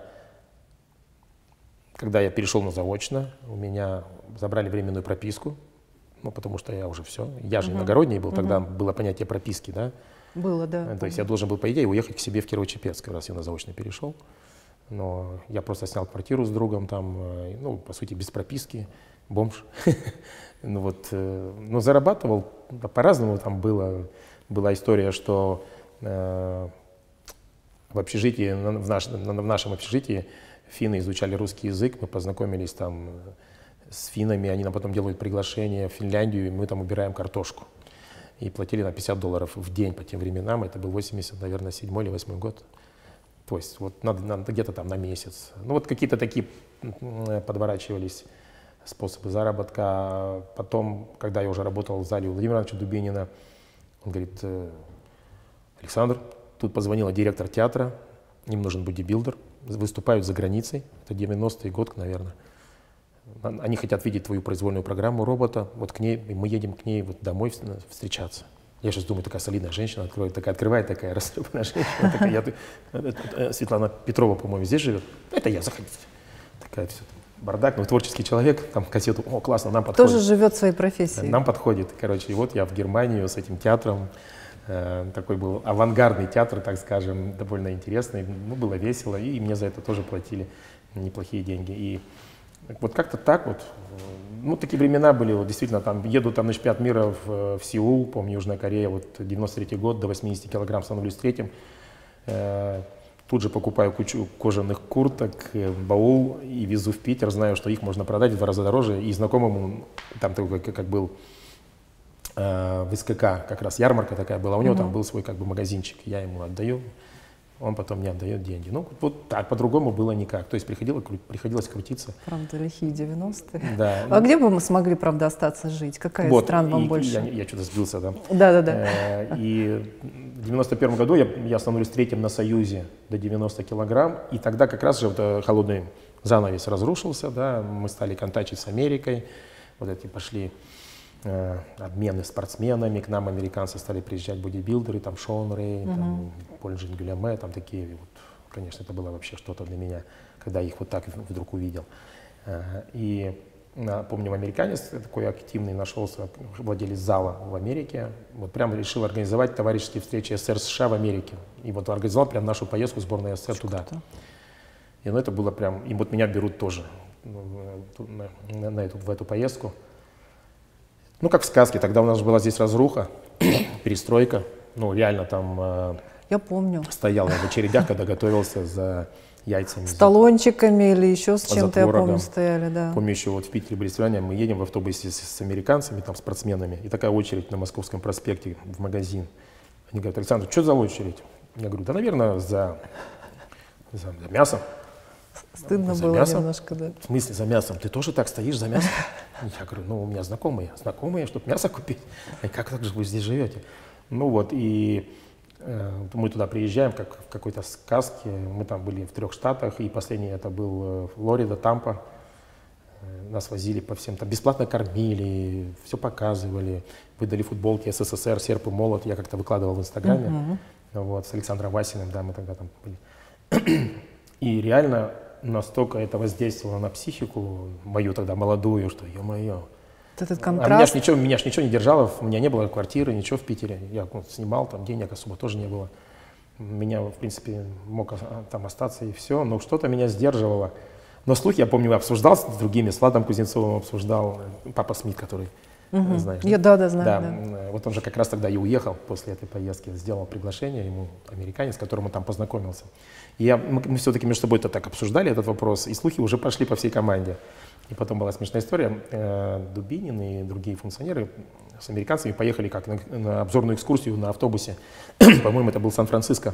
когда я перешел на заочно, у меня забрали временную прописку, ну потому что я уже все, я же uh-huh. иногородний был, тогда uh-huh. было понятие прописки, да? Было, да. То есть я должен был, по идее, уехать к себе в Кирово-Чепецк, раз я на заочно перешел. Но я просто снял квартиру с другом там, ну, по сути, без прописки, бомж. Ну вот, но зарабатывал по-разному, там было, была история, что э, в общежитии, в, наш, в нашем общежитии финны изучали русский язык, мы познакомились там с финнами, они нам потом делают приглашение в Финляндию, и мы там убираем картошку. И платили на пятьдесят долларов в день по тем временам, это был восемьдесят, наверное, седьмой или восьмой год. То есть вот надо, надо где-то там на месяц. Ну вот какие-то такие подворачивались способы заработка. Потом, когда я уже работал в зале у Владимира Ивановича Дубинина, он говорит: Александр, тут позвонила директор театра, им нужен бодибилдер, выступают за границей, это девяностый год, наверное. Они хотят видеть твою произвольную программу робота, вот к ней, мы едем к ней вот домой встречаться. Я сейчас думаю, такая солидная женщина откроет, такая открывает, такая растрепанная женщина. Такая, я, Светлана Петрова, по-моему, здесь живет. Это я, заходите. Такая все, бардак, но творческий человек, там кассету, о, классно, нам подходит. Тоже живет своей профессией. Нам подходит. Короче, и вот я в Германию с этим театром, э, такой был авангардный театр, так скажем, довольно интересный, ну, было весело, и мне за это тоже платили неплохие деньги. И Вот как-то так вот. Ну, такие времена были, вот действительно, там еду там на чемпионат мира в, в Сеул, помню, Южная Корея, вот девяносто третий год, до восьмидесяти килограмм становлюсь третьим. Э, тут же покупаю кучу кожаных курток, э, баул и везу в Питер, знаю, что их можно продать в два раза дороже. И знакомому, там такой, как, как был э, в СКК, как раз ярмарка такая была, у него mm-hmm. там был свой как бы магазинчик, я ему отдаю. Он потом мне отдает деньги. Ну, вот так, по-другому было никак. То есть приходилось, приходилось крутиться. Правда, лихие девяностые. Да. А где бы мы смогли, правда, остаться жить? Какая вот, страна вам и, больше? Я, я что-то сбился, да? Да-да-да. Э, и в девяносто первом году я, я становлюсь третьим на Союзе до девяноста килограмм. И тогда как раз же вот холодный занавес разрушился, да, мы стали контактировать с Америкой. Вот эти пошли э, обмены спортсменами, к нам американцы стали приезжать бодибилдеры, там Шон Рей, uh-huh. там, Поль Гюлеме, там такие, вот, конечно, это было вообще что-то для меня, когда их вот так вдруг увидел. Э, и помню, американец такой активный нашелся, владелец зала в Америке, вот прямо решил организовать товарищеские встречи СССР США в Америке. И вот организовал прям нашу поездку сборной СССР туда. И ну, это было прям, и вот меня берут тоже на, на, на эту, в эту поездку. Ну, как в сказке, тогда у нас была здесь разруха, перестройка, ну, реально там э, я помню. Стоял в очередях, когда готовился за яйцами. С талончиками или еще с чем-то, я помню, стояли, да. Помню, еще вот в Питере были свидания, мы едем в автобусе с, с американцами, там, спортсменами, и такая очередь на Московском проспекте в магазин. Они говорят: Александр, что за очередь? Я говорю: да, наверное, за, за, за мясом. Стыдно за было мясом? Немножко, да. В смысле за мясом? Ты тоже так стоишь за мясом? Я говорю: ну, у меня знакомые, знакомые, чтобы мясо купить. И как так же вы здесь живете? Ну вот, и э, мы туда приезжаем, как в какой-то сказке. Мы там были в трех штатах, и последний это был Флорида, Тампа. Нас возили по всем, там бесплатно кормили, все показывали, выдали футболки СССР, серп и молот, я как-то выкладывал в Инстаграме, uh-huh. вот, с Александром Васиным, да, мы тогда там были. И реально настолько это воздействовало на психику, мою тогда молодую, что, ё-моё. Этот контраст. А меня ж ничего, меня ж ничего не держало, у меня не было квартиры, ничего в Питере, я вот, снимал, там денег особо тоже не было. Меня, в принципе, мог там остаться и все, но что-то меня сдерживало. Но слухи, я помню, обсуждал с другими, с Владом Кузнецовым обсуждал, папа Смит, который, угу. знаешь. Я, да, да, знаю. Да, да. Вот он же как раз тогда и уехал после этой поездки, сделал приглашение ему, американец, с которым он там познакомился. И я, мы, мы все-таки между собой это так обсуждали, этот вопрос, и слухи уже пошли по всей команде. И потом была смешная история, э, Дубинин и другие функционеры с американцами поехали как на, на обзорную экскурсию на автобусе, по-моему, это был Сан-Франциско.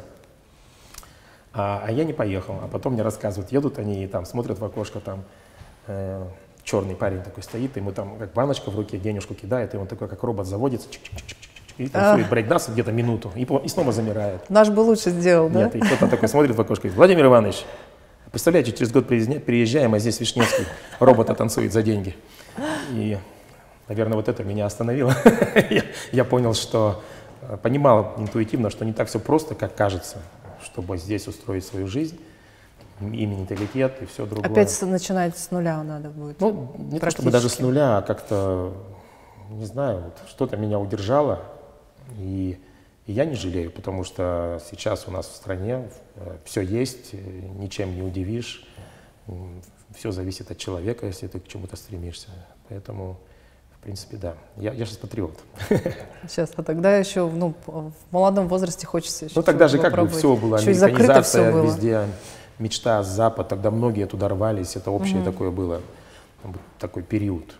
А, а я не поехал, а потом мне рассказывают, едут они и там смотрят в окошко, там э, черный парень такой стоит, ему там как баночка в руке денежку кидает, и он такой как робот заводится, и танцует брейк-данс где-то минуту, и, и снова замирает. Наш бы лучше сделал, да? Нет, и кто-то такой смотрит в окошко и говорит: Владимир Иванович, представляете, через год приезжаем, а здесь Вишневский робота танцует за деньги. И, наверное, вот это меня остановило. я, я понял, что, понимал интуитивно, что не так все просто, как кажется, чтобы здесь устроить свою жизнь, и менталитет, и все другое. Опять начинать с нуля надо будет. Ну, не то чтобы даже с нуля, а как-то, не знаю, вот, что-то меня удержало, и, и я не жалею, потому что сейчас у нас в стране все есть, ничем не удивишь, все зависит от человека, если ты к чему-то стремишься. Поэтому, в принципе, да. Я, я сейчас патриот. Сейчас, а тогда еще, ну, в молодом возрасте хочется еще. Ну, тогда же как бы все было, американизация все было. Везде, мечта, Запад, тогда многие туда рвались, это общее угу. такое было, такой период.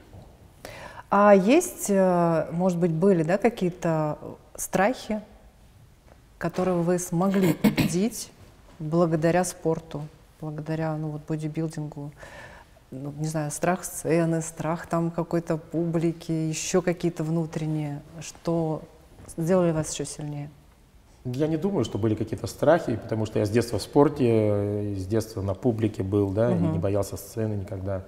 А есть, может быть, были, да, какие-то страхи, которые вы смогли победить благодаря спорту, благодаря, ну, вот, бодибилдингу? Ну, не знаю, страх сцены, страх там какой-то публики, еще какие-то внутренние, что сделали вас еще сильнее? Я не думаю, что были какие-то страхи, потому что я с детства в спорте, с детства на публике был, да, uh-huh. и не боялся сцены никогда.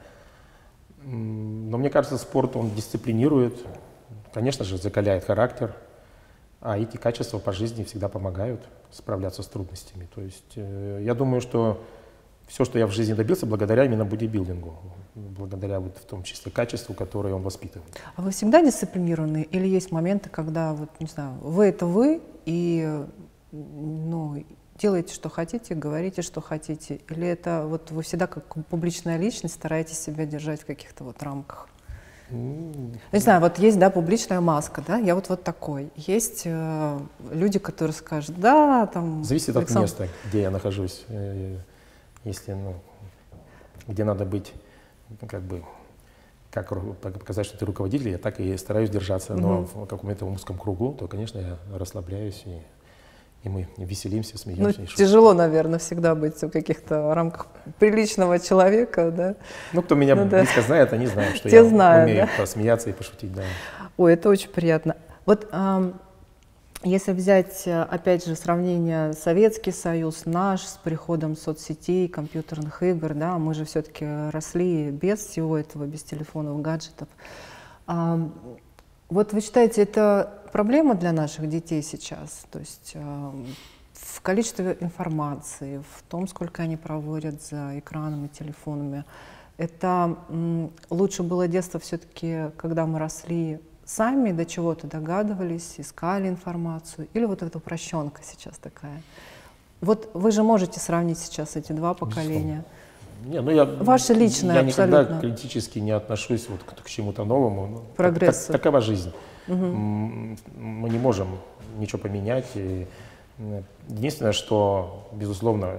Но мне кажется, спорт, он дисциплинирует, конечно же, закаляет характер, а эти качества по жизни всегда помогают справляться с трудностями. То есть э, я думаю, что все, что я в жизни добился, благодаря именно бодибилдингу, благодаря вот в том числе качеству, которое он воспитывает. А вы всегда дисциплинированы или есть моменты, когда, вот, не знаю, вы это вы, и, ну, делаете, что хотите, говорите, что хотите? Или это вот вы всегда как публичная личность стараетесь себя держать в каких-то вот рамках? Mm-hmm. Не знаю, вот есть, да, публичная маска, да, я вот, вот такой. Есть э, люди, которые скажут, да, там... Зависит Александр... от места, где я нахожусь. Если, ну, где надо быть, как бы, как показать, что ты руководитель, я так и стараюсь держаться. Но mm-hmm. в каком-то узком кругу, то, конечно, я расслабляюсь и... И мы веселимся, смеемся. Ну, тяжело, наверное, всегда быть в каких-то рамках приличного человека, да? Ну, кто меня ну, близко да. знает, они знают, что Те я знают, умею да? посмеяться и пошутить, да. Ой, это очень приятно. Вот э, если взять, опять же, сравнение Советский Союз, наш, с приходом соцсетей, компьютерных игр, да, мы же все-таки росли без всего этого, без телефонов, гаджетов. Э, Вот вы считаете, это проблема для наших детей сейчас? То есть э, в количестве информации, в том, сколько они проводят за экранами, телефонами. Это м, лучше было детство все-таки, когда мы росли сами, до чего-то догадывались, искали информацию? Или вот эта упрощенка сейчас такая? Вот вы же можете сравнить сейчас эти два поколения. Не, ну я, Ваше личное, я абсолютно. никогда критически не отношусь вот к, к чему-то новому. Прогрессу. Так, такова жизнь. Угу. Мы не можем ничего поменять. И единственное, что, безусловно,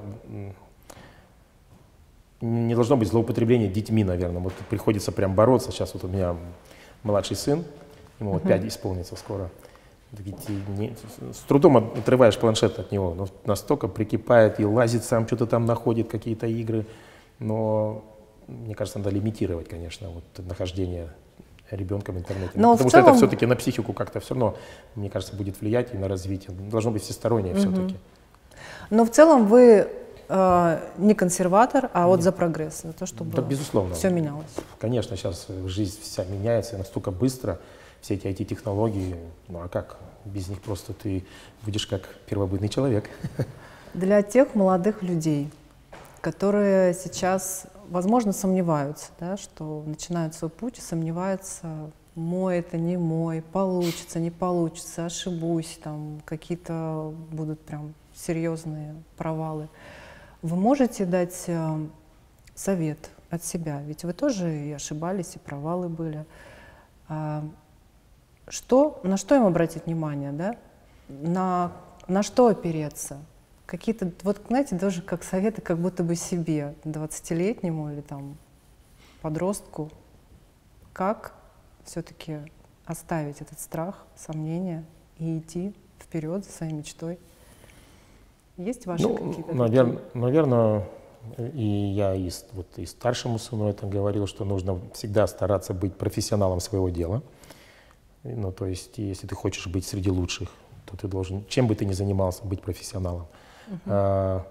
не должно быть злоупотребления детьми, наверное. Вот приходится прям бороться. Сейчас вот у меня младший сын, ему вот пять исполнится скоро. Не, с трудом отрываешь планшет от него, но настолько прикипает и лазит сам, что-то там находит, какие-то игры. Но, мне кажется, надо лимитировать, конечно, вот, нахождение ребенка в интернете. Но Потому в что целом... это все-таки на психику как-то все равно, мне кажется, будет влиять и на развитие. Должно быть всестороннее угу. все-таки. Но в целом вы э, не консерватор, а вот Нет. за прогресс, за то, чтобы да, безусловно. все менялось. Конечно, сейчас жизнь вся меняется настолько быстро, все эти ай ти-технологии, ну а как? Без них просто ты будешь как первобытный человек. Для тех молодых людей, которые сейчас, возможно, сомневаются, да, что начинают свой путь и сомневаются, мой это не мой, получится, не получится, ошибусь, там какие-то будут прям серьезные провалы. Вы можете дать э, совет от себя, ведь вы тоже и ошибались, и провалы были. А, что, на что им обратить внимание, да? На, на что опереться? Какие-то, вот знаете, даже как советы, как будто бы себе, двадцатилетнему или там подростку, как все-таки оставить этот страх, сомнения и идти вперед за своей мечтой? Есть ваши ну, какие-то? Наверное, наверное, и я и, вот, и старшему сыну это говорил, что нужно всегда стараться быть профессионалом своего дела. Ну, то есть, если ты хочешь быть среди лучших, то ты должен, чем бы ты ни занимался, быть профессионалом. Uh-huh. а,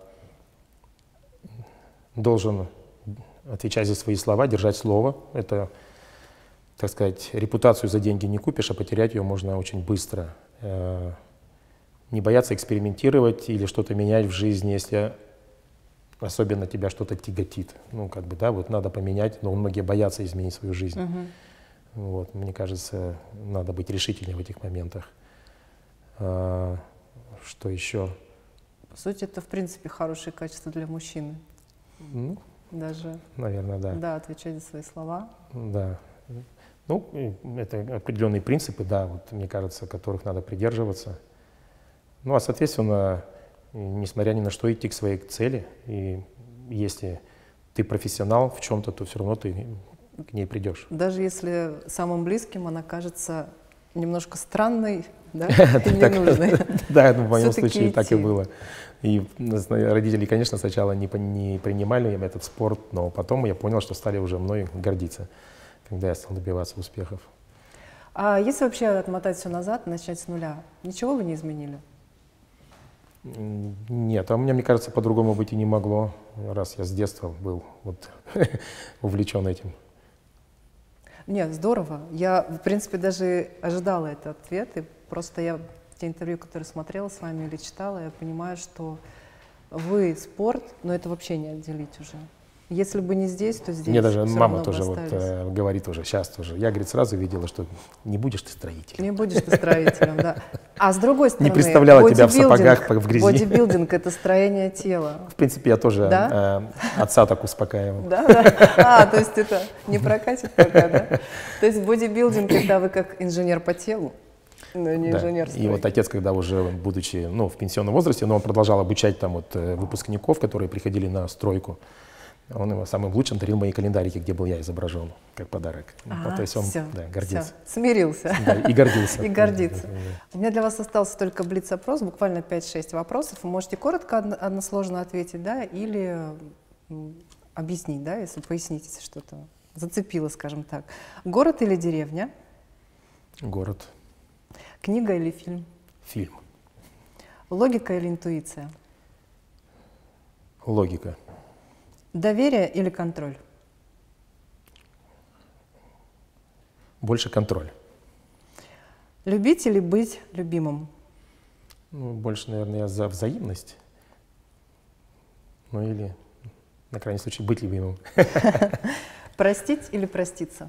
должен отвечать за свои слова, держать слово. Это, так сказать, репутацию за деньги не купишь, а потерять ее можно очень быстро. А, не бояться экспериментировать или что-то менять в жизни, если особенно тебя что-то тяготит. Ну, как бы, да, вот надо поменять, но многие боятся изменить свою жизнь. Uh-huh. Вот, мне кажется, надо быть решительнее в этих моментах. А, что еще? По сути, это, в принципе, хорошее качество для мужчины. Ну, даже, наверное, да. Да, отвечать за свои слова. Да. Ну, это определенные принципы, да, вот, мне кажется, которых надо придерживаться. Ну, а, соответственно, несмотря ни на что, идти к своей цели. И если ты профессионал в чем-то, то все равно ты к ней придешь. Даже если самым близким она кажется немножко странной, да, и ненужной. Да, в моем случае так и было. И родители, конечно, сначала не принимали этот спорт, но потом я понял, что стали уже мной гордиться, когда я стал добиваться успехов. А если вообще отмотать все назад, начать с нуля, ничего вы не изменили? Нет, а у меня, мне кажется, по-другому быть и не могло, раз я с детства был вот увлечен этим. Нет, здорово. Я, в принципе, даже ожидала этот ответ, и просто я те интервью, которые смотрела с вами или читала, я понимаю, что вы спорт, но это вообще не отделить уже. Если бы не здесь, то здесь. Мне даже всё мама равно бы тоже вот, остались. э, говорит уже, сейчас тоже. Я, говорит, сразу видела, что не будешь ты строителем. Не будешь ты строителем, да. А с другой стороны, представляла тебя в бодибилдинг- сапогах в грязи. Бодибилдинг — это строение тела. В принципе, я тоже Да? э, отца так успокаивал. Да, да. А, то есть это не прокатит пока, да? То есть бодибилдинг — это вы как инженер по телу, но не Да. инженер И вот отец, когда уже, будучи ну, в пенсионном возрасте, но он продолжал обучать там вот э, выпускников, которые приходили на стройку, он его самым лучшим дарил мои календарики, где был я изображен, как подарок. Ну, А, то есть он всё, да, гордился. всё, смирился. Да, и гордился. И гордится. У меня для вас остался только блиц-опрос, буквально пять-шесть вопросов. Вы можете коротко, одно- односложно ответить, да, или м, объяснить, да, если поясните, если что-то зацепило, скажем так. Город или деревня? Город, Книга или фильм? фильм, Логика или интуиция? логика, Доверие или контроль? больше контроль. Любить или быть любимым? Ну, больше, наверное, я за взаимность. Ну или, на крайний случай, быть любимым. Простить или проститься?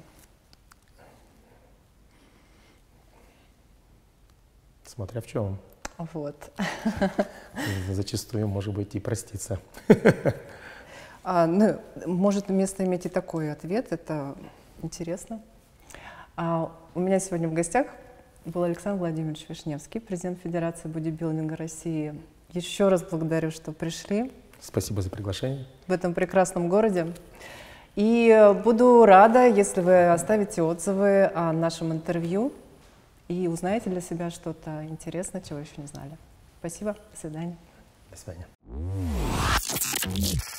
Смотря в чем. Вот. Зачастую, может быть, и проститься. А, ну, может место иметь и такой ответ, это интересно. А, у меня сегодня в гостях был Александр Владимирович Вишневский, президент Федерации бодибилдинга России. Еще раз благодарю, что пришли Спасибо за приглашение. в этом прекрасном городе. И буду рада, если вы оставите отзывы о нашем интервью и узнаете для себя что-то интересное, чего еще не знали. Спасибо, до свидания. До свидания.